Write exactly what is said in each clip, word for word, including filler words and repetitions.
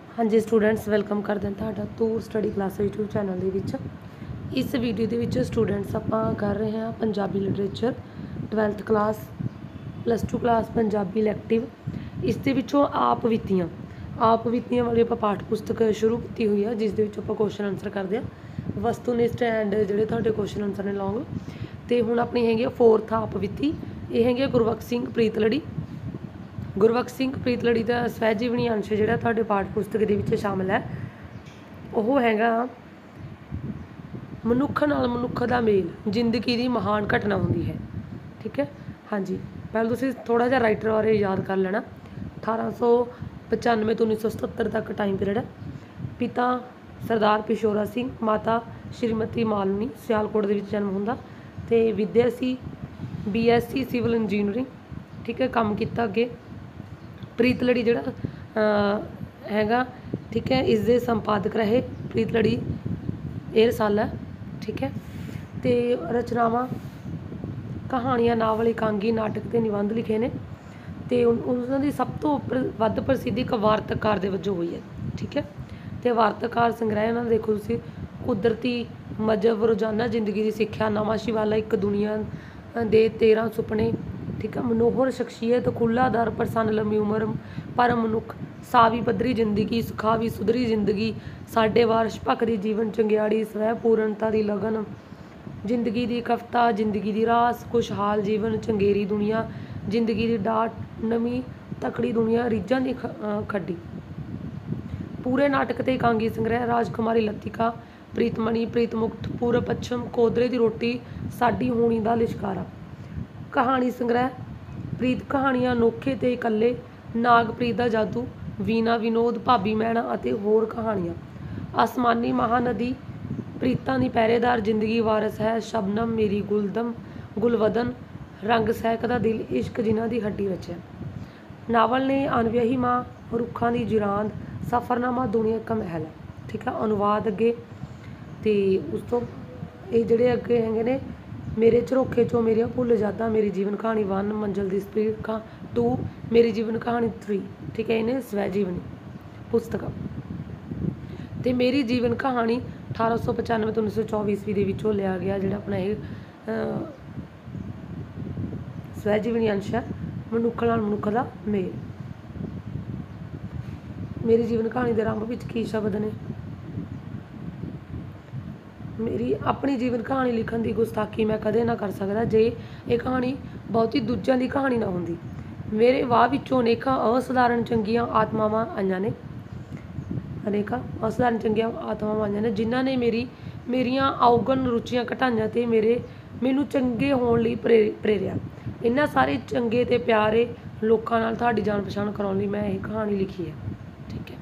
हाँ जी students welcome करते हैं तुहाडा Toor study class YouTube channel दे विच। इस वीडियो दे विच स्टूडेंट्स आपां कर रहे हैं Punjabi literature twelfth class plus two class Punjabi elective. इस दे विचों आप बीतियां आप बीतियां वाली आपां पाठ पुस्तक शुरू की हुई है, जिस दे विच आपां क्वेश्चन आंसर करते हैं वस्तुनिष्ठ एंड जिहड़े तुहाडे क्वेश्चन आंसर ने लॉन्ग। तो हुण अपनी हैगी फोर्थ आप बीती, ये हैगी गुरबख्श सिंह प्रीतलड़ी। गुरबख्श सिंह प्रीतलड़ी का स्वै जीवनी अंश जिहड़ा तुहाडे पाठ पुस्तक दे विच शामिल है, वो हैगा मनुख नाल मनुख दा मेल, जिंदगी की महान घटना होंदी है। ठीक है, हाँ जी। पहले तुसीं थोड़ा जिहा राइटर बारे याद कर लेना। अठारह सौ पचानवे तो उन्नीस सौ सतहत्तर तक टाइम पीरियड है। पिता सरदार पिशोरा सिंह, माता श्रीमती मालनी, सियालकोट दे विच जन्म हुंदा ते विद्या C B S C civil engineering. ठीक है, काम किया अगे। प्रीतलड़ी जिहड़ा हैगा, ठीक है, इस दे संपादक रहे प्रीतलड़ी ये रसाला। ठीक है, तो रचनावां कहानियां नावल एकांगी नाटक ते निबंध लिखे ने, तो उन्हां दी सब तो वध प्रसिद्धि एक वार्ताकार दे वजों हुई है। ठीक है, तो वार्ताकार संग्रह उन्हां दा देखो तुसीं कुदरती मजहब रोजाना जिंदगी की सिक्ख्या नवां शिवाला एक दुनिया दे तेरह सुपने। ठीक है, मनोहर शख्सियत खुला दर प्रसन्न लंबी उम्र पर मनुख सावी पद्धरी जिंदगी सुखावी सुधरी जिंदगी साढ़े वारश भखदी जीवन चंगियाड़ी स्वै पूर्णता की लगन जिंदगी की कफता जिंदगी की रास खुशहाल जीवन चंगेरी दुनिया जिंदगी की डाट नवी तकड़ी दुनिया रीझां की खड्डी। पूरे नाटक ते एकांगी संग्रह राजकुमारी लतिका प्रीतमणी प्रीतमुक्त पूरब पश्चिम कोदरे की रोटी साडी होनी दा लिशकारा। कहानी संग्रह प्रीत कहानियां अनोखे ते इकल्ले नागप्रीत दा जादू वीना विनोद भाभी मैना अते होर कहानियां। आसमानी महानदी प्रीतां दी पहरेदार जिंदगी वारस है शबनम मेरी गुलदम गुलवदन रंग सहकदा दिल इश्क जिन्हां दी हड्डी रचया। नावल ने अनव्याही माँ रुखां दी जुरांद सफरनामा दुनिया का महल है। ठीक है, अनुवाद अगे तो उस तो ये जिहड़े अगे हैगे ने मेरे झरोखे चो मेरिया भुल यादां मेरी जीवन कहानी वन मंजिल दी स्पीड का टू मेरी जीवन कहानी थ्री। ठीक है, इन्हें स्वै जीवनी पुस्तक तो मेरी जीवन कहानी अठारह सौ पचानवे तो उन्नीस सौ चौबी ईस्वी दे विचों लिया गया जिहड़ा अपना ये स्वै जीवनी अंश है मनुख नाल मनुख दा मेल। मेरी जीवन कहानी के आरंभ विच की शब्द ने मेरी अपनी जीवन कहानी लिखण की गुस्ताखी मैं कदे ना कर सकता जे ये कहानी बहुती दूजियां की कहानी ना होंदी। मेरे वाह विचों अनेकां असाधारण चंगियां आत्मावां आईयां ने अनेकां असाधारण चंगियां आत्मावां आईयां ने जिन्हां ने मेरी मेरियां अवगुण रुचियां घटाईयां ते मेरे मैनूं चंगे होण लई प्रे प्रेरिया। इन्हां सारे चंगे ते प्यारे लोकां नाल तुहाडी जान पछाण कराउण लई मैं ये कहानी लिखी है। ठीक है,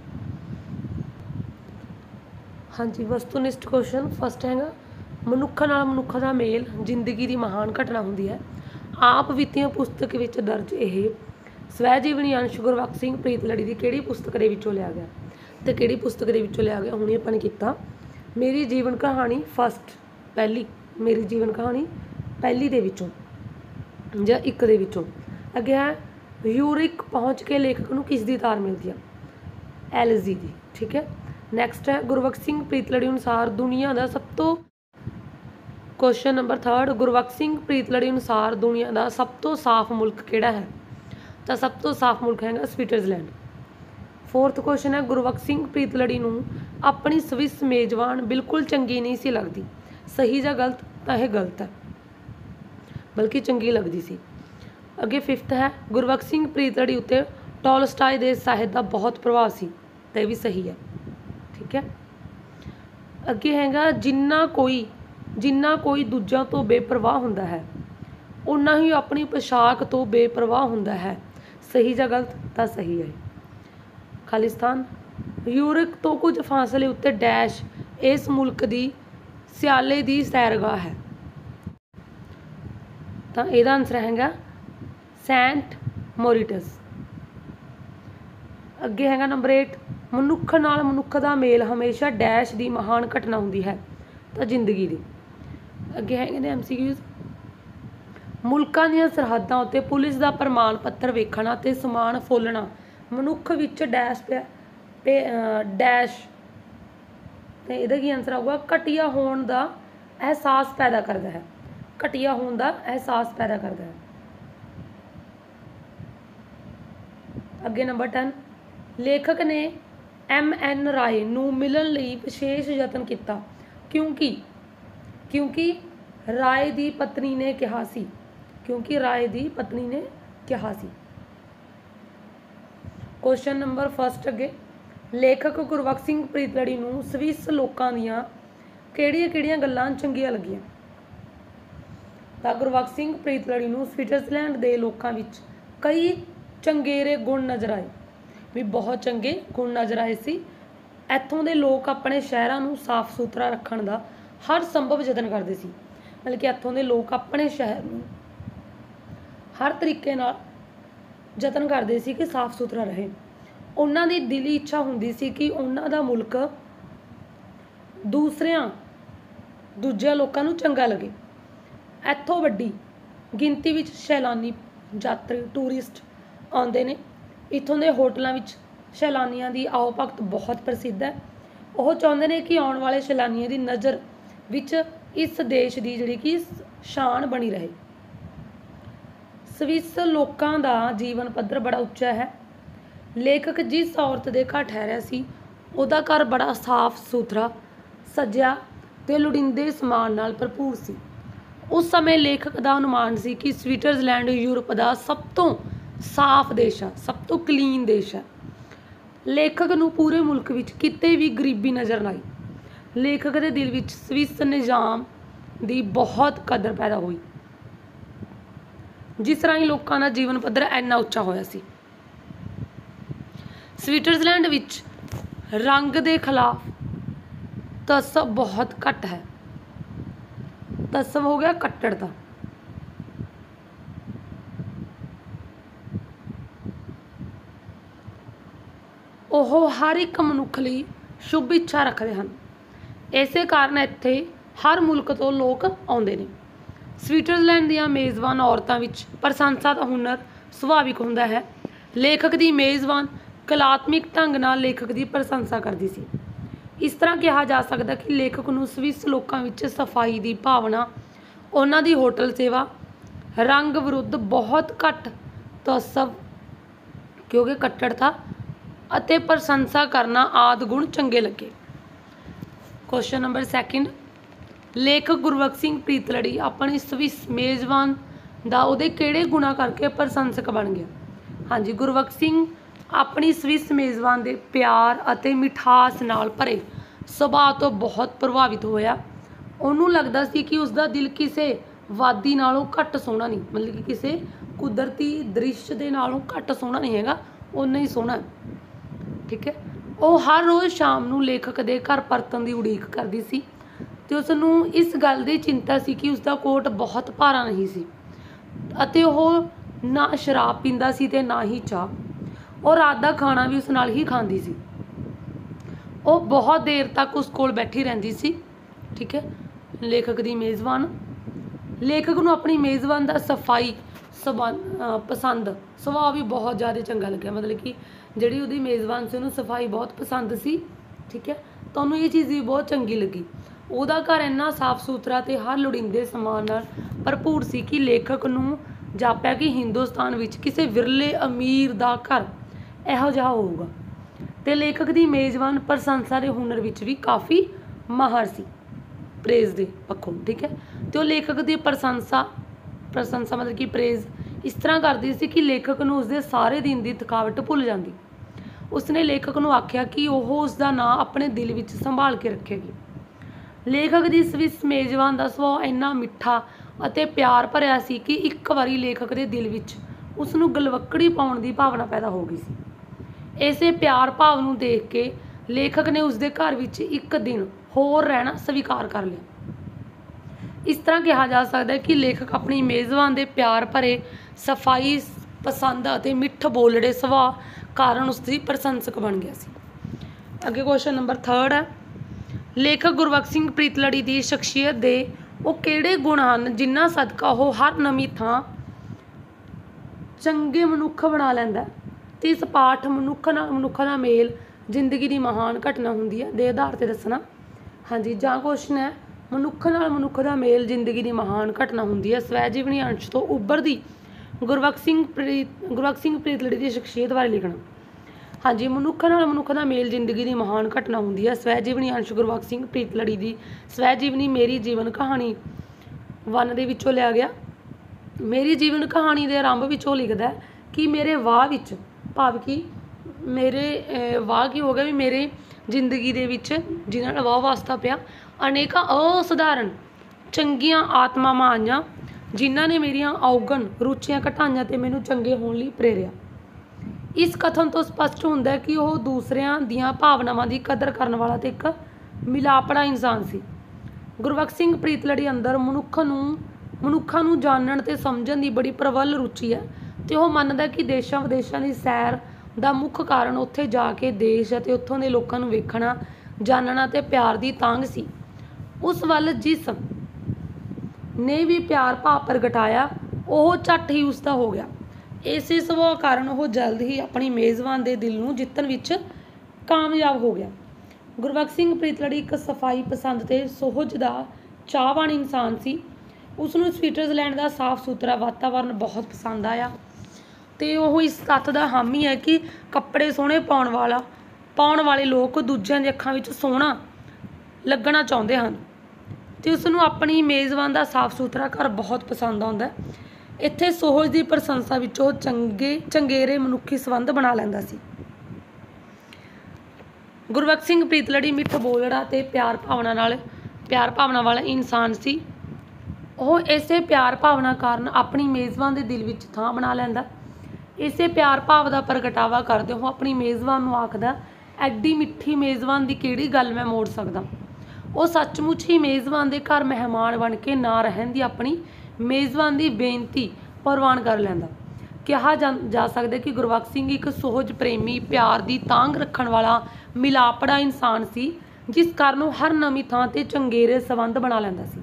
हाँ जी। वस्तुनिष्ठ क्वेश्चन फस्ट हैगा मनुख नाल मनुख दा मेल जिंदगी की महान घटना होंदी है। आप बीतियां पुस्तक विच दर्ज यह स्वै जीवनी अंश गुरबख्श सिंह प्रीतलड़ी की किहड़ी पुस्तक दे विचों लिया गया तो किहड़ी पुस्तक दे विचों लिया गया हुणे आपां ने कीता मेरी जीवन कहानी फस्ट पहली मेरी जीवन कहानी पहली दे विचों जां एक दे विचों। अगे है यूरिक पहुँच के लेखक नूं किस दी तार मिलती है एलजी दी। ठीक है, नैक्सट है गुरबख्श सिंह प्रीतलड़ी अनुसार दुनिया का सब तो question number third Gurbakhsh Singh Preetlari अनुसार दुनिया का सब तो साफ मुल्क किहड़ा है तो सब तो साफ मुल्क है स्विट्जरलैंड। फोर्थ क्वेश्चन है गुरबख्श सिंह प्रीतलड़ी नूं अपनी स्विस मेजबान बिल्कुल चंगी नहीं सी लगती सही या गलत तो यह गलत है बल्कि चंगी लगती सी। अगे फिफ्थ है गुरबख्श सिंह प्रीतलड़ी उत्ते टॉलस्टॉय दे साहित्य का बहुत प्रभाव सी तो यह भी सही है। ठीक है, अगे हैगा जिन्ना कोई जिन्ना कोई दूजा तो बेपरवाह हुंदा है उन्ना ही अपनी पोशाक तो बेपरवाह हुंदा है सही या गलत तो सही है। खालिस्तान यूरिक तो कुछ फासले उत्ते डैश इस मुल्क की सियाले की सैरगाह है तो यदा आंसर हैगा सेंट मोरिटस। अगे हैगा नंबर एट मनुख नाल मनुख दा मेल हमेशा डैश की महान घटना होंदी है तो जिंदगी की। अगे हैगे ने एम सी क्यूज मुल्कां दीयां सरहदां उत्ते पुलिस का प्रमाण पत्र वेखना ते समान फोलना मनुख विच डैश पिया पे डैश तो ਇਹਦਾ ਕੀ आंसर आऊगा घटिया होने का एहसास पैदा करता है, घटिया होने का एहसास पैदा करता है। अगे नंबर टेन, लेखक ने एम एन राय नूं मिलण लई विशेष यतन किया क्योंकि क्योंकि राय दी पत्नी ने कहा सी क्योंकि राय दी पत्नी ने कहा सी। क्वेश्चन नंबर फर्स्ट अगे, लेखक गुरबख्श सिंह प्रीतलड़ी नूं स्विस लोकां दीआं किहड़ियां किहड़ियां गल्लां चंगीआं लगियां। तां गुरबख्श सिंह प्रीतलड़ी नूं स्विट्जरलैंड दे लोकां विच कई चंगेरे गुण नज़र आए, भी बहुत चंगे गुण नज़र आए सी। इत्थों दे लोग अपने शहरां नूं साफ सुथरा रखण दा हर संभव यतन करदे सी, मतलब कि इत्थों दे लोग अपने शहर नूं हर तरीके नाल यतन करदे सी कि साफ सुथरा रहे। उन्हां दी दिली इच्छा हुंदी सी कि उन्हां दा मुल्क दूसरिਆਂ ਦੂਜਿਆਂ ਲੋਕਾਂ ਨੂੰ ਚੰਗਾ ਲੱਗੇ। ਇੱਥੋਂ ਵੱਡੀ ਗਿਣਤੀ ਵਿੱਚ ਸੈਲਾਨੀ ਯਾਤਰੀ ਟੂਰਿਸਟ ਆਉਂਦੇ ਨੇ। ਇੱਥੋਂ ਦੇ ਹੋਟਲਾਂ ਵਿੱਚ ਸੈਲਾਨੀਆਂ ਦੀ ਆਓ ਭਗਤ ਬਹੁਤ ਪ੍ਰਸਿੱਧ ਹੈ। ਉਹ ਚਾਹੁੰਦੇ ਨੇ ਕਿ ਆਉਣ ਵਾਲੇ ਸੈਲਾਨੀਆਂ ਦੀ ਨਜ਼ਰ ਵਿੱਚ ਇਸ ਦੇਸ਼ ਦੀ ਜਿਹੜੀ ਕਿ ਸ਼ਾਨ ਬਣੀ ਰਹੇ। ਸਵਿਸ ਲੋਕਾਂ ਦਾ ਜੀਵਨ ਪੱਧਰ ਬੜਾ ਉੱਚਾ ਹੈ। ਲੇਖਕ ਜਿਸ ਔਰਤ ਦੇ ਘਰ ਠਹਿਰਿਆ ਸੀ ਉਹਦਾ ਘਰ ਬੜਾ ਸਾਫ ਸੁਥਰਾ ਸਜਿਆ ਤੇ ਲੋੜੀਂਦੇ ਸਮਾਨ ਨਾਲ ਭਰਪੂਰ ਸੀ। ਉਸ ਸਮੇਂ ਲੇਖਕ ਦਾ ਅਨੁਮਾਨ ਸੀ ਕਿ ਸਵਿਟਜ਼ਰਲੈਂਡ ਯੂਰਪ ਦਾ ਸਭ ਤੋਂ ਸਾਫ ਦੇਸ਼ ਹੈ, ਸਭ ਤੋਂ ਕਲੀਨ ਦੇਸ਼ ਹੈ। ਲੇਖਕ ਨੂੰ ਪੂਰੇ ਮੁਲਕ ਵਿੱਚ ਕਿਤੇ ਵੀ ਗਰੀਬੀ ਨਜ਼ਰ ਨਾ ਆਈ। ਲੇਖਕ ਦੇ ਦਿਲ ਵਿੱਚ ਸਵਿਸ ਨਿਜ਼ਾਮ ਦੀ ਬਹੁਤ ਕਦਰ ਪੈਦਾ ਹੋਈ, ਜਿਸ ਰਾਹੀਂ ਲੋਕਾਂ ਦਾ ਜੀਵਨ ਪੱਧਰ ਇੰਨਾ ਉੱਚਾ ਹੋਇਆ ਸੀ। ਸਵਿਟਜ਼ਰਲੈਂਡ ਵਿੱਚ ਰੰਗ ਦੇ ਖਿਲਾਫ ਤਸੱਬ ਬਹੁਤ ਘੱਟ ਹੈ। ਤਸੱਬ ਹੋ ਗਿਆ ਕੱਟੜਤਾ। ਉਹ ਹਰ ਇੱਕ ਮਨੁੱਖ ਲਈ ਸ਼ੁਭ ਇੱਛਾ ਰੱਖਦੇ ਹਨ। ਇਸੇ ਕਾਰਨ ਇੱਥੇ ਹਰ ਮੁਲਕ ਤੋਂ ਲੋਕ ਆਉਂਦੇ ਨੇ। ਸਵਿਟਜ਼ਰਲੈਂਡ ਦੀਆਂ ਮੇਜ਼ਬਾਨ ਔਰਤਾਂ ਵਿੱਚ ਪ੍ਰਸ਼ੰਸਾ ਦਾ ਹੁਨਰ ਸੁਭਾਵਿਕ ਹੁੰਦਾ ਹੈ। ਲੇਖਕ ਦੀ ਮੇਜ਼ਬਾਨ ਕਲਾਤਮਿਕ ਢੰਗ ਨਾਲ ਲੇਖਕ ਦੀ ਪ੍ਰਸ਼ੰਸਾ ਕਰਦੀ ਸੀ। ਇਸ ਤਰ੍ਹਾਂ ਕਿਹਾ ਜਾ ਸਕਦਾ ਕਿ ਲੇਖਕ ਨੂੰ ਸਵਿਸ ਲੋਕਾਂ ਵਿੱਚ ਸਫਾਈ ਦੀ ਭਾਵਨਾ, ਉਹਨਾਂ ਦੀ ਹੋਟਲ ਸੇਵਾ, ਰੰਗ ਵਿਰੁੱਧ ਬਹੁਤ ਘੱਟ ਤਸੱਬ ਕਿਉਂਕਿ ਕੱਟੜਤਾ ਅਤੇ ਪ੍ਰਸ਼ੰਸਾ ਕਰਨਾ ਆਦਿ ਗੁਣ ਚੰਗੇ ਲੱਗੇ। ਕੁਐਸਚਨ ਨੰਬਰ ਸੈਕਿੰਡ, ਲੇਖਕ ਗੁਰਬਖਸ਼ ਸਿੰਘ ਪ੍ਰੀਤਲੜੀ ਆਪਣੀ ਸਵਿਸ ਮੇਜ਼ਬਾਨ ਦਾ ਉਹਦੇ ਕਿਹੜੇ ਗੁਣਾਂ ਕਰਕੇ ਪ੍ਰਸ਼ੰਸਕ ਬਣ ਗਿਆ। ਹਾਂਜੀ, ਗੁਰਬਖਸ਼ ਸਿੰਘ ਆਪਣੀ ਸਵਿਸ ਮੇਜ਼ਬਾਨ ਦੇ ਪਿਆਰ ਅਤੇ ਮਿਠਾਸ ਨਾਲ ਭਰੇ ਸੁਭਾਅ ਤੋਂ ਬਹੁਤ ਪ੍ਰਭਾਵਿਤ ਹੋਇਆ। ਉਹਨੂੰ ਲੱਗਦਾ ਸੀ ਕਿ ਉਸਦਾ ਦਿਲ ਕਿਸੇ ਵਾਦੀ ਨਾਲੋਂ ਘੱਟ ਸੋਹਣਾ ਨਹੀਂ, ਮਤਲਬ ਕਿ ਕਿਸੇ ਕੁਦਰਤੀ ਦ੍ਰਿਸ਼ ਦੇ ਨਾਲੋਂ ਘੱਟ ਸੋਹਣਾ ਨਹੀਂ ਹੈਗਾ, ਓਨਾ ਹੀ ਸੋਹਣਾ। ਠੀਕ ਹੈ। ਉਹ ਹਰ ਰੋਜ਼ ਸ਼ਾਮ ਨੂੰ ਲੇਖਕ ਦੇ ਘਰ ਪਰਤਣ ਦੀ ਉਡੀਕ ਕਰਦੀ ਸੀ ਅਤੇ ਉਸ ਨੂੰ ਇਸ ਗੱਲ ਦੀ ਚਿੰਤਾ ਸੀ ਕਿ ਉਸਦਾ ਕੋਟ ਬਹੁਤ ਭਾਰਾ ਨਹੀਂ ਸੀ ਅਤੇ ਉਹ ਨਾ ਸ਼ਰਾਬ ਪੀਂਦਾ ਸੀ ਅਤੇ ਨਾ ਹੀ ਚਾਹ। ਉਹ ਰਾਤ ਦਾ ਖਾਣਾ ਵੀ ਉਸ ਨਾਲ ਹੀ ਖਾਂਦੀ ਸੀ। ਉਹ ਬਹੁਤ ਦੇਰ ਤੱਕ ਉਸ ਕੋਲ ਬੈਠੀ ਰਹਿੰਦੀ ਸੀ। ਠੀਕ ਹੈ। ਲੇਖਕ ਦੀ ਮੇਜ਼ਬਾਨ ਲੇਖਕ ਨੂੰ ਆਪਣੀ ਮੇਜ਼ਬਾਨ ਦਾ ਸਫਾਈ ਸਬੰਧ ਪਸੰਦ ਸੁਭਾਅ ਵੀ ਬਹੁਤ ਜ਼ਿਆਦਾ ਚੰਗਾ ਲੱਗਿਆ, ਮਤਲਬ ਕਿ ਜਿਹੜੀ ਉਹਦੀ ਮੇਜ਼ਬਾਨ ਸੀ ਉਹਨੂੰ ਸਫਾਈ ਬਹੁਤ ਪਸੰਦ ਸੀ। ਠੀਕ ਹੈ। ਤਾਂ ਉਹਨੂੰ ਇਹ ਚੀਜ਼ ਵੀ ਬਹੁਤ ਚੰਗੀ ਲੱਗੀ। ਉਹਦਾ ਘਰ ਇੰਨਾ ਸਾਫ ਸੁਥਰਾ ਅਤੇ ਹਰ ਲੋੜੀਂਦੇ ਸਮਾਨ ਨਾਲ ਭਰਪੂਰ ਸੀ ਕਿ ਲੇਖਕ ਨੂੰ ਜਾਪਿਆ ਕਿ ਹਿੰਦੁਸਤਾਨ ਵਿੱਚ ਕਿਸੇ ਵਿਰਲੇ ਅਮੀਰ ਦਾ ਘਰ ਇਹੋ ਜਿਹਾ ਹੋਊਗਾ। ਅਤੇ ਲੇਖਕ ਦੀ ਮੇਜ਼ਬਾਨ ਪ੍ਰਸ਼ੰਸਾ ਦੇ ਹੁਨਰ ਵਿੱਚ ਵੀ ਕਾਫੀ ਮਾਹਰ ਸੀ, ਪ੍ਰੇਜ਼ ਦੇ ਪੱਖੋਂ। ਠੀਕ ਹੈ। ਅਤੇ ਉਹ ਲੇਖਕ ਦੀ ਪ੍ਰਸ਼ੰਸਾ ਪ੍ਰਸ਼ੰਸਾ ਮਤਲਬ ਕਿ ਪ੍ਰੇਜ਼ ਇਸ ਤਰ੍ਹਾਂ ਕਰਦੀ ਸੀ ਕਿ ਲੇਖਕ ਨੂੰ ਉਸਦੇ ਸਾਰੇ ਦਿਨ ਦੀ ਥਕਾਵਟ ਭੁੱਲ ਜਾਂਦੀ। ਉਸਨੇ ਲੇਖਕ ਨੂੰ ਆਖਿਆ ਕਿ ਉਹ ਉਸਦਾ ਨਾਂ ਆਪਣੇ ਦਿਲ ਵਿੱਚ ਸੰਭਾਲ ਕੇ ਰੱਖੇਗੀ। ਲੇਖਕ ਦੀ ਸਵਿਸ ਮੇਜ਼ਬਾਨ ਦਾ ਸੁਭਾਅ ਇੰਨਾ ਮਿੱਠਾ ਅਤੇ ਪਿਆਰ ਭਰਿਆ ਸੀ ਕਿ ਇੱਕ ਵਾਰੀ ਲੇਖਕ ਦੇ ਦਿਲ ਵਿੱਚ ਉਸ ਨੂੰ ਗਲਵੱਕੜੀ ਪਾਉਣ ਦੀ ਭਾਵਨਾ ਪੈਦਾ ਹੋ ਗਈ ਸੀ। ਇਸੇ ਪਿਆਰ ਭਾਵ ਨੂੰ ਦੇਖ ਕੇ ਲੇਖਕ ਨੇ ਉਸਦੇ ਘਰ ਵਿੱਚ ਇੱਕ ਦਿਨ ਹੋਰ ਰਹਿਣਾ ਸਵੀਕਾਰ ਕਰ ਲਿਆ। ਇਸ ਤਰ੍ਹਾਂ ਕਿਹਾ ਜਾ ਸਕਦਾ ਹੈ ਕਿ ਲੇਖਕ ਆਪਣੀ ਮੇਜ਼ਬਾਨ ਦੇ ਪਿਆਰ ਭਰੇ ਸਫਾਈ ਪਸੰਦ ਅਤੇ ਮਿੱਠ ਬੋਲੜੇ ਸੁਭਾਅ ਕਾਰਨ ਉਸ ਦੀ ਪ੍ਰਸ਼ੰਸਕ ਬਣ ਗਿਆ ਸੀ। ਅੱਗੇ ਕੁਐਸਚਨ ਨੰਬਰ ਥਰਡ ਹੈ, ਲੇਖਕ ਗੁਰਬਖਸ਼ ਸਿੰਘ ਪ੍ਰੀਤਲੜੀ ਦੀ ਸ਼ਖਸੀਅਤ ਦੇ ਉਹ ਕਿਹੜੇ ਗੁਣ ਹਨ ਜਿਨ੍ਹਾਂ ਸਦਕਾ ਉਹ ਹਰ ਨਵੀਂ ਥਾਂ ਚੰਗੇ ਮਨੁੱਖ ਬਣਾ ਲੈਂਦਾ ਅਤੇ ਇਸ ਪਾਠ ਮਨੁੱਖ ਨਾਲ ਮਨੁੱਖਾਂ ਦਾ ਮੇਲ ਜ਼ਿੰਦਗੀ ਦੀ ਮਹਾਨ ਘਟਨਾ ਹੁੰਦੀ ਹੈ ਦੇ ਆਧਾਰ 'ਤੇ ਦੱਸਣਾ। ਹਾਂਜੀ, ਜਾਂ ਕੁਐਸਚਨ ਹੈ ਮਨੁੱਖ ਨਾਲ ਮਨੁੱਖ ਦਾ ਮੇਲ ਜ਼ਿੰਦਗੀ ਦੀ ਮਹਾਨ ਘਟਨਾ ਹੁੰਦੀ ਹੈ, ਸਵੈ ਜੀਵਨੀ ਅੰਸ਼ ਤੋਂ ਉੱਭਰਦੀ ਗੁਰਬਖਸ਼ ਸਿੰਘ ਪ੍ਰੀਤ ਗੁਰਬਖਸ਼ ਸਿੰਘ ਪ੍ਰੀਤਲੜੀ ਦੀ ਸ਼ਖਸੀਅਤ ਬਾਰੇ ਲਿਖਣਾ। ਹਾਂਜੀ, ਮਨੁੱਖ ਨਾਲ ਮਨੁੱਖ ਦਾ ਮੇਲ ਜ਼ਿੰਦਗੀ ਦੀ ਮਹਾਨ ਘਟਨਾ ਹੁੰਦੀ ਹੈ, ਸਵੈ ਜੀਵਨੀ ਅੰਸ਼ ਗੁਰਬਖਸ਼ ਸਿੰਘ ਪ੍ਰੀਤਲੜੀ ਦੀ ਸਵੈ ਜੀਵਨੀ ਮੇਰੀ ਜੀਵਨ ਕਹਾਣੀ ਵਨ ਦੇ ਵਿੱਚੋਂ ਲਿਆ ਗਿਆ। ਮੇਰੀ ਜੀਵਨ ਕਹਾਣੀ ਦੇ ਆਰੰਭ ਵਿੱਚ ਉਹ ਲਿਖਦਾ ਕਿ ਮੇਰੇ ਵਾਹ ਵਿੱਚ, ਭਾਵ ਕਿ ਮੇਰੇ ਵਾਹ ਕੀ ਹੋ ਗਿਆ ਵੀ ਮੇਰੇ ਜ਼ਿੰਦਗੀ ਦੇ ਵਿੱਚ ਜਿਨ੍ਹਾਂ ਨਾਲ ਵਾਹ ਵਾਸਤਾ ਪਿਆ ਅਨੇਕਾਂ ਅਸਧਾਰਨ ਚੰਗੀਆਂ ਆਤਮਾਵਾਂ ਆਈਆਂ ਜਿਨ੍ਹਾਂ ਨੇ ਮੇਰੀਆਂ ਔਗਣ ਰੁਚੀਆਂ ਘਟਾਈਆਂ ਅਤੇ ਮੈਨੂੰ ਚੰਗੇ ਹੋਣ ਲਈ ਪ੍ਰੇਰਿਆ। ਇਸ ਕਥਨ ਤੋਂ ਸਪਸ਼ਟ ਹੁੰਦਾ ਕਿ ਉਹ ਦੂਸਰਿਆਂ ਦੀਆਂ ਭਾਵਨਾਵਾਂ ਦੀ ਕਦਰ ਕਰਨ ਵਾਲਾ ਅਤੇ ਇੱਕ ਮਿਲਾਪੜਾ ਇਨਸਾਨ ਸੀ। ਗੁਰਬਖਸ਼ ਸਿੰਘ ਪ੍ਰੀਤਲੜੀ ਅੰਦਰ ਮਨੁੱਖ ਨੂੰ ਮਨੁੱਖਾਂ ਨੂੰ ਜਾਣਨ ਅਤੇ ਸਮਝਣ ਦੀ ਬੜੀ ਪ੍ਰਬਲ ਰੁਚੀ ਹੈ ਅਤੇ ਉਹ ਮੰਨਦਾ ਕਿ ਦੇਸ਼ਾਂ ਵਿਦੇਸ਼ਾਂ ਦੀ ਸੈਰ ਦਾ ਮੁੱਖ ਕਾਰਨ ਉੱਥੇ ਜਾ ਕੇ ਦੇਸ਼ ਅਤੇ ਉੱਥੋਂ ਦੇ ਲੋਕਾਂ ਨੂੰ ਵੇਖਣਾ, ਜਾਣਨਾ ਅਤੇ ਪਿਆਰ ਦੀ ਤਾਂਘ ਸੀ। ਉਸ ਵੱਲ ਜਿਸ ਨੇ ਵੀ ਪਿਆਰ ਭਾਵ ਪ੍ਰਗਟਾਇਆ ਉਹ ਝੱਟ ਹੀ ਉਸਦਾ ਹੋ ਗਿਆ। ਇਸੇ ਸੁਭਾਅ ਕਾਰਨ ਉਹ ਜਲਦ ਹੀ ਆਪਣੀ ਮੇਜ਼ਬਾਨ ਦੇ ਦਿਲ ਨੂੰ ਜਿੱਤਣ ਵਿੱਚ ਕਾਮਯਾਬ ਹੋ ਗਿਆ। ਗੁਰਬਖਸ਼ ਸਿੰਘ ਪ੍ਰੀਤਲੜੀ ਇੱਕ ਸਫਾਈ ਪਸੰਦ ਅਤੇ ਸੁਹਜ ਦਾ ਚਾਹਵਾਨ ਇਨਸਾਨ ਸੀ। ਉਸਨੂੰ ਸਵਿਟਜ਼ਰਲੈਂਡ ਦਾ ਸਾਫ਼ ਸੁਥਰਾ ਵਾਤਾਵਰਨ ਬਹੁਤ ਪਸੰਦ ਆਇਆ ਅਤੇ ਉਹ ਇਸ ਤੱਥ ਦਾ ਹਾਮੀ ਹੈ ਕਿ ਕੱਪੜੇ ਸੋਹਣੇ ਪਾਉਣ ਵਾਲਾ ਪਾਉਣ ਵਾਲੇ ਲੋਕ ਦੂਜਿਆਂ ਦੀ ਅੱਖਾਂ ਵਿੱਚ ਸੋਹਣਾ ਲੱਗਣਾ ਚਾਹੁੰਦੇ ਹਨ ਅਤੇ ਉਸਨੂੰ ਆਪਣੀ ਮੇਜ਼ਬਾਨ ਦਾ ਸਾਫ਼ ਸੁਥਰਾ ਘਰ ਬਹੁਤ ਪਸੰਦ ਆਉਂਦਾ। ਇੱਥੇ ਸੁਹਜ ਦੀ ਪ੍ਰਸ਼ੰਸਾ ਵਿੱਚ ਉਹ ਚੰਗੇ ਚੰਗੇਰੇ ਮਨੁੱਖੀ ਸੰਬੰਧ ਬਣਾ ਲੈਂਦਾ ਸੀ। ਗੁਰਬਖਸ਼ ਸਿੰਘ ਪ੍ਰੀਤਲੜੀ ਮਿੱਠ ਬੋਲੜਾ ਅਤੇ ਪਿਆਰ ਭਾਵਨਾ ਨਾਲ ਪਿਆਰ ਭਾਵਨਾ ਵਾਲਾ ਇਨਸਾਨ ਸੀ। ਉਹ ਇਸੇ ਪਿਆਰ ਭਾਵਨਾ ਕਾਰਨ ਆਪਣੀ ਮੇਜ਼ਬਾਨ ਦੇ ਦਿਲ ਵਿੱਚ ਥਾਂ ਬਣਾ ਲੈਂਦਾ। ਇਸੇ ਪਿਆਰ ਭਾਵ ਦਾ ਪ੍ਰਗਟਾਵਾ ਕਰਦੇ ਉਹ ਆਪਣੀ ਮੇਜ਼ਬਾਨ ਨੂੰ ਆਖਦਾ, ਐਡੀ ਮਿੱਠੀ ਮੇਜ਼ਬਾਨ ਦੀ ਕਿਹੜੀ ਗੱਲ ਮੈਂ ਮੋੜ ਸਕਦਾ। ਉਹ ਸੱਚਮੁੱਚ ਹੀ ਮੇਜ਼ਬਾਨ ਦੇ ਘਰ ਮਹਿਮਾਨ ਬਣ ਕੇ ਨਾ ਰਹਿਣ ਦੀ ਆਪਣੀ ਮੇਜ਼ਬਾਨ ਦੀ ਬੇਨਤੀ ਪ੍ਰਵਾਨ ਕਰ ਲੈਂਦਾ। ਕਿਹਾ ਜਾ ਜਾ ਸਕਦਾ ਕਿ ਗੁਰਬਖਸ਼ ਸਿੰਘ ਇੱਕ ਸੁਹਜ ਪ੍ਰੇਮੀ, ਪਿਆਰ ਦੀ ਤਾਂਘ ਰੱਖਣ ਵਾਲਾ ਮਿਲਾਪੜਾ ਇਨਸਾਨ ਸੀ, ਜਿਸ ਕਾਰਨ ਉਹ ਹਰ ਨਵੀਂ ਥਾਂ 'ਤੇ ਚੰਗੇਰੇ ਸੰਬੰਧ ਬਣਾ ਲੈਂਦਾ ਸੀ।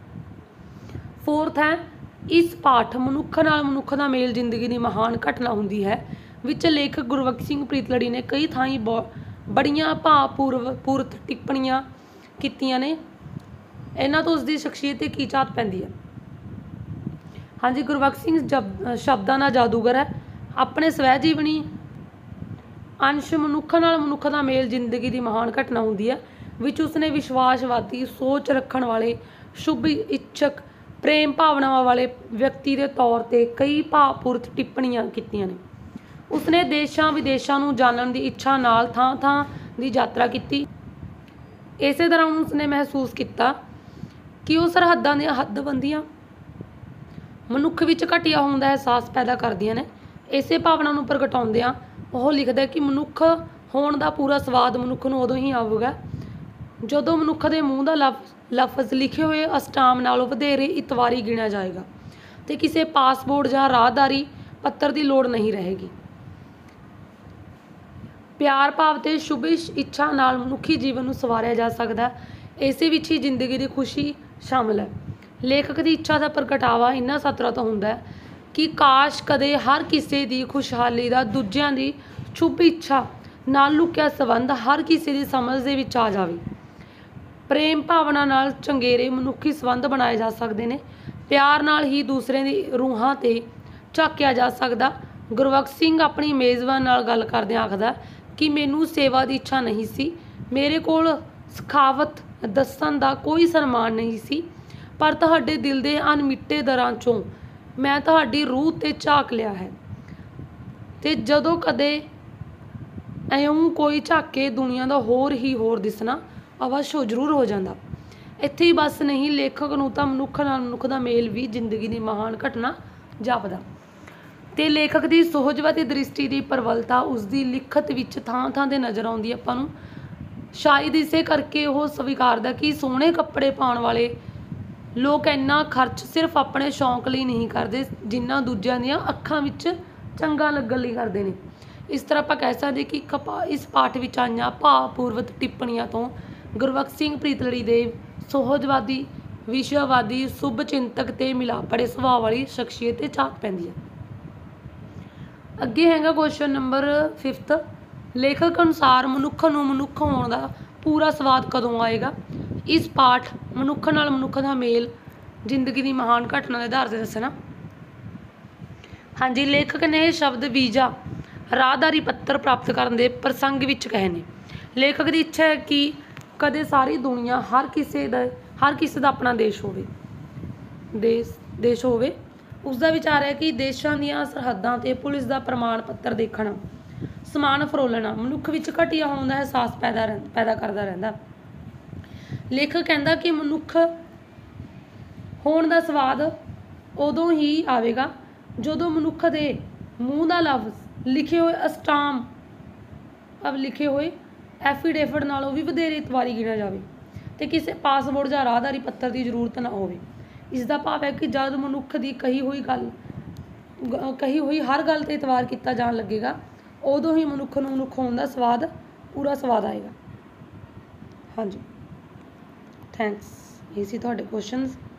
ਫੋਰਥ ਹੈ ਇਸ ਪਾਠ ਮਨੁੱਖ ਨਾਲ ਮਨੁੱਖ ਦਾ ਮੇਲ ਜ਼ਿੰਦਗੀ ਦੀ ਮਹਾਨ ਘਟਨਾ ਹੁੰਦੀ ਹੈ ਵਿੱਚ ਲੇਖਕ ਗੁਰਬਖਸ਼ ਸਿੰਘ ਪ੍ਰੀਤਲੜੀ ਨੇ ਕਈ ਥਾਈਂ ਬ ਬੜੀਆਂ ਭਾਵਪੂਰਵ ਪੂਰਤ ਟਿੱਪਣੀਆਂ ਕੀਤੀਆਂ ਨੇ। ਇਹਨਾਂ ਤੋਂ ਉਸਦੀ ਸ਼ਖਸੀਅਤ 'ਤੇ ਕੀ ਝਾਤ ਪੈਂਦੀ ਹੈ। ਹਾਂਜੀ, ਗੁਰਬਖਸ਼ ਸਿੰਘ ਜਬ ਸ਼ਬਦਾਂ ਦਾ ਜਾਦੂਗਰ ਹੈ। ਆਪਣੇ ਸਵੈ ਜੀਵਨੀ ਅੰਸ਼ ਮਨੁੱਖ ਨਾਲ ਮਨੁੱਖ ਦਾ ਮੇਲ ਜ਼ਿੰਦਗੀ ਦੀ ਮਹਾਨ ਘਟਨਾ ਹੁੰਦੀ ਹੈ ਵਿੱਚ ਉਸਨੇ ਵਿਸ਼ਵਾਸਵਾਦੀ ਸੋਚ ਰੱਖਣ ਵਾਲੇ, ਸ਼ੁਭ ਇੱਛਕ, ਪ੍ਰੇਮ ਭਾਵਨਾਵਾਂ ਵਾਲੇ ਵਿਅਕਤੀ ਦੇ ਤੌਰ 'ਤੇ ਕਈ ਭਾਵਪੂਰਤ ਟਿੱਪਣੀਆਂ ਕੀਤੀਆਂ ਨੇ। ਉਸਨੇ ਦੇਸ਼ਾਂ ਵਿਦੇਸ਼ਾਂ ਨੂੰ ਜਾਣਨ ਦੀ ਇੱਛਾ ਨਾਲ ਥਾਂ ਥਾਂ ਦੀ ਯਾਤਰਾ ਕੀਤੀ। ਇਸੇ ਤਰ੍ਹਾਂ ਉਸਨੇ ਮਹਿਸੂਸ ਕੀਤਾ ਕਿ ਉਹ ਸਰਹੱਦਾਂ ਦੀਆਂ ਹੱਦਬੰਦੀਆਂ ਮਨੁੱਖ ਵਿੱਚ ਘਟੀਆ ਹੋਣ ਦਾ ਅਹਿਸਾਸ ਪੈਦਾ ਕਰਦੀਆਂ ਨੇ। ਇਸੇ ਭਾਵਨਾ ਨੂੰ ਪ੍ਰਗਟਾਉਂਦਿਆਂ ਉਹ ਲਿਖਦਾ ਕਿ ਮਨੁੱਖ ਹੋਣ ਦਾ ਪੂਰਾ ਸਵਾਦ ਮਨੁੱਖ ਨੂੰ ਉਦੋਂ ਹੀ ਆਵੇਗਾ ਜਦੋਂ ਮਨੁੱਖ ਦੇ ਮੂੰਹ ਦਾ ਲਫ਼ ਲਫ਼ਜ਼ ਲਿਖੇ ਹੋਏ ਅਸਟਾਮ ਨਾਲੋਂ ਵਧੇਰੇ ਇਤਵਾਰੀ ਗਿਣਿਆ ਜਾਏਗਾ ਅਤੇ ਕਿਸੇ ਪਾਸਪੋਰਟ ਜਾਂ ਰਾਹਦਾਰੀ ਪੱਤਰ ਦੀ ਲੋੜ ਨਹੀਂ ਰਹੇਗੀ। ਪਿਆਰ ਭਾਵ ਅਤੇ ਸ਼ੁਭ ਇੱਛਾ ਨਾਲ ਮਨੁੱਖੀ ਜੀਵਨ ਨੂੰ ਸਵਾਰਿਆ ਜਾ ਸਕਦਾ। ਇਸੇ ਵਿੱਚ ਹੀ ਜ਼ਿੰਦਗੀ ਦੀ ਖੁਸ਼ੀ ਸ਼ਾਮਲ ਹੈ। ਲੇਖਕ ਦੀ ਇੱਛਾ ਦਾ ਪ੍ਰਗਟਾਵਾ ਇਹਨਾਂ ਸਤਰਾਂ ਤੋਂ ਹੁੰਦਾ ਹੈ ਕਿ ਕਾਸ਼ ਕਦੇ ਹਰ ਕਿਸੇ ਦੀ ਖੁਸ਼ਹਾਲੀ ਦਾ ਦੂਜਿਆਂ ਦੀ ਸ਼ੁਭ ਇੱਛਾ ਨਾਲ ਲੁਕਿਆ ਸੰਬੰਧ ਹਰ ਕਿਸੇ ਦੀ ਸਮਝ ਦੇ ਵਿੱਚ ਆ ਜਾਵੇ। ਪ੍ਰੇਮ ਭਾਵਨਾ ਨਾਲ ਚੰਗੇਰੇ ਮਨੁੱਖੀ ਸੰਬੰਧ ਬਣਾਏ ਜਾ ਸਕਦੇ ਨੇ। ਪਿਆਰ ਨਾਲ ਹੀ ਦੂਸਰਿਆਂ ਦੀ ਰੂਹਾਂ 'ਤੇ ਝਾਕਿਆ ਜਾ ਸਕਦਾ। ਗੁਰਬਖਸ਼ ਸਿੰਘ ਆਪਣੀ ਮੇਜ਼ਬਾਨ ਨਾਲ ਗੱਲ ਕਰਦਿਆਂ ਆਖਦਾ ਕਿ ਮੈਨੂੰ ਸੇਵਾ ਦੀ ਇੱਛਾ ਨਹੀਂ ਸੀ, ਮੇਰੇ ਕੋਲ ਸਖਾਵਤ ਦੱਸਣ ਦਾ ਕੋਈ ਸਨਮਾਨ ਨਹੀਂ ਸੀ, ਪਰ ਤੁਹਾਡੇ ਦਿਲ ਦੇ ਅਣਮਿੱਠੇ ਦਰਾਂ 'ਚੋਂ ਮੈਂ ਤੁਹਾਡੀ ਰੂਹ 'ਤੇ ਝਾਕ ਲਿਆ ਹੈ ਅਤੇ ਜਦੋਂ ਕਦੇ ਇਉਂ ਕੋਈ ਝਾਕੇ ਦੁਨੀਆ ਦਾ ਹੋਰ ਹੀ ਹੋਰ ਦਿਸਣਾ ਅਵਸ਼ ਹੋ ਜ਼ਰੂਰ ਹੋ ਜਾਂਦਾ। ਇੱਥੇ ਹੀ ਬਸ ਨਹੀਂ, ਲੇਖਕ ਨੂੰ ਤਾਂ ਮਨੁੱਖ ਨਾਲ ਮਨੁੱਖ ਦਾ ਮੇਲ ਵੀ ਜ਼ਿੰਦਗੀ ਦੀ ਮਹਾਨ ਘਟਨਾ ਜਾਪਦਾ ਅਤੇ ਲੇਖਕ ਦੀ ਸੁਹਜਵਾਦੀ ਦ੍ਰਿਸ਼ਟੀ ਦੀ ਪ੍ਰਬਲਤਾ ਉਸਦੀ ਲਿਖਤ ਵਿੱਚ ਥਾਂ ਥਾਂ 'ਤੇ ਨਜ਼ਰ ਆਉਂਦੀ ਆਪਾਂ ਨੂੰ। ਸ਼ਾਇਦ ਇਸੇ ਕਰਕੇ ਉਹ ਸਵੀਕਾਰਦਾ ਕਿ ਸੋਹਣੇ ਕੱਪੜੇ ਪਾਉਣ ਵਾਲੇ ਲੋਕ ਇੰਨਾ ਖਰਚ ਸਿਰਫ ਆਪਣੇ ਸ਼ੌਂਕ ਲਈ ਨਹੀਂ ਕਰਦੇ ਜਿੰਨਾ ਦੂਜਿਆਂ ਦੀਆਂ ਅੱਖਾਂ ਵਿੱਚ ਚੰਗਾ ਲੱਗਣ ਲਈ ਕਰਦੇ ਨੇ। ਇਸ ਤਰ੍ਹਾਂ ਆਪਾਂ ਕਹਿ ਸਕਦੇ ਕਿ ਇਸ ਪਾਠ ਵਿੱਚ ਆਈਆਂ ਭਾਵਪੂਰਵਕ ਟਿੱਪਣੀਆਂ ਤੋਂ ਗੁਰਬਖਸ਼ ਸਿੰਘ ਪ੍ਰੀਤਲੜੀ ਦੇ ਸੁਹਜਵਾਦੀ, ਵਿਸ਼ਵਵਾਦੀ, ਸ਼ੁਭ ਚਿੰਤਕ ਅਤੇ ਮਿਲਾਪੜੇ ਸੁਭਾਅ ਵਾਲੀ ਸ਼ਖਸੀਅਤ 'ਤੇ ਝਾਤ ਪੈਂਦੀ ਹੈ। ਅੱਗੇ ਹੈਗਾ ਕੁਐਸਚਨ ਨੰਬਰ ਫਿਫਥ ਲੇਖਕ ਅਨੁਸਾਰ ਮਨੁੱਖ ਨੂੰ ਮਨੁੱਖ ਹੋਣ ਦਾ ਪੂਰਾ ਸਵਾਦ ਕਦੋਂ ਆਏਗਾ? ਇਸ ਪਾਠ ਮਨੁੱਖ ਨਾਲ ਮਨੁੱਖ ਦਾ ਮੇਲ ਜ਼ਿੰਦਗੀ ਦੀ ਮਹਾਨ ਘਟਨਾ ਦੇ ਆਧਾਰ 'ਤੇ ਦੱਸਣਾ। ਹਾਂਜੀ, ਲੇਖਕ ਨੇ ਇਹ ਸ਼ਬਦ ਵੀਜ਼ਾ ਰਾਹਦਾਰੀ ਪੱਤਰ ਪ੍ਰਾਪਤ ਕਰਨ ਦੇ ਪ੍ਰਸੰਗ ਵਿੱਚ ਕਹੇ ਨੇ। ਲੇਖਕ ਦੀ ਇੱਛਾ ਹੈ ਕਿ ਕਦੇ ਸਾਰੀ ਦੁਨੀਆ ਹਰ ਕਿਸੇ ਦਾ ਹਰ ਕਿਸੇ ਦਾ ਆਪਣਾ ਦੇਸ਼ ਹੋਵੇ ਦੇਸ਼ ਦੇਸ਼ ਹੋਵੇ ਉਸਦਾ ਵਿਚਾਰ ਹੈ ਕਿ ਦੇਸ਼ਾਂ ਦੀਆਂ ਸਰਹੱਦਾਂ 'ਤੇ ਪੁਲਿਸ ਦਾ ਪ੍ਰਮਾਣ ਪੱਤਰ ਦੇਖਣਾ, ਸਮਾਨ ਫਰੋਲਣਾ ਮਨੁੱਖ ਵਿੱਚ ਘਟੀਆ ਹੋਣ ਦਾ ਅਹਿਸਾਸ ਪੈਦਾ ਰਹਿ ਪੈਦਾ ਕਰਦਾ ਰਹਿੰਦਾ। ਲੇਖਕ ਕਹਿੰਦਾ ਕਿ ਮਨੁੱਖ ਹੋਣ ਦਾ ਸਵਾਦ ਉਦੋਂ ਹੀ ਆਵੇਗਾ ਜਦੋਂ ਮਨੁੱਖ ਦੇ ਮੂੰਹ ਦਾ ਲਫ਼ਜ਼ ਲਿਖੇ ਹੋਏ ਅਸਟਾਮ ਅਬ ਲਿਖੇ ਹੋਏ ਐਫੀਡੇਵਿਟ ਨਾਲੋਂ ਵੀ ਵਧੇਰੇ ਇਤਵਾਰੀ ਗਿਣਿਆ ਜਾਵੇ ਅਤੇ ਕਿਸੇ ਪਾਸਪੋਰਟ ਜਾਂ ਰਾਹਦਾਰੀ ਪੱਤਰ ਦੀ ਜ਼ਰੂਰਤ ਨਾ ਹੋਵੇ। ਇਸ ਦਾ ਭਾਵ ਹੈ ਕਿ ਜਦ ਮਨੁੱਖ ਦੀ ਕਹੀ ਹੋਈ ਗੱਲ ਕਹੀ ਹੋਈ ਹਰ ਗੱਲ 'ਤੇ ਇਤਵਾਰ ਕੀਤਾ ਜਾਣ ਲੱਗੇਗਾ, ਉਦੋਂ ਹੀ ਮਨੁੱਖ ਨੂੰ ਮਨੁੱਖ ਹੋਣ ਦਾ ਸਵਾਦ ਪੂਰਾ ਸਵਾਦ ਆਏਗਾ। ਹਾਂਜੀ, ਥੈਂਕਸ। ਇਹ ਸੀ ਤੁਹਾਡੇ ਕੁਐਸਚਨਸ।